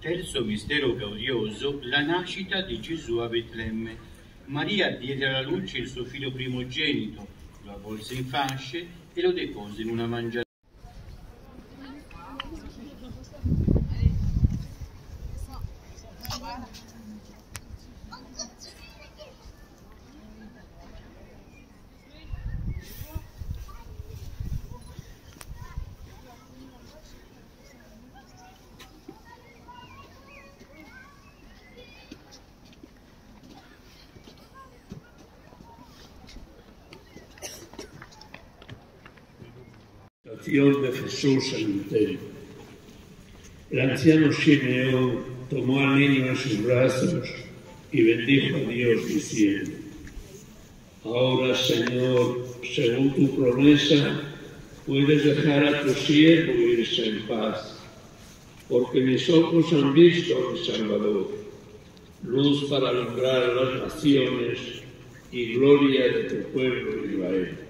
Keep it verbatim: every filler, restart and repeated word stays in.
Terzo mistero gaudioso, la nascita di Gesù a Betlemme. Maria diede alla luce il suo figlio primogenito, lo avvolse in fasce e lo depose in una mangiatoia. De Jesús en el templo. El anciano Simeón tomó al niño en sus brazos y bendijo a Dios diciendo: Ahora, Señor, según tu promesa, puedes dejar a tu siervo irse en paz, porque mis ojos han visto a mi Salvador, luz para alumbrar a las naciones y gloria de tu pueblo Israel.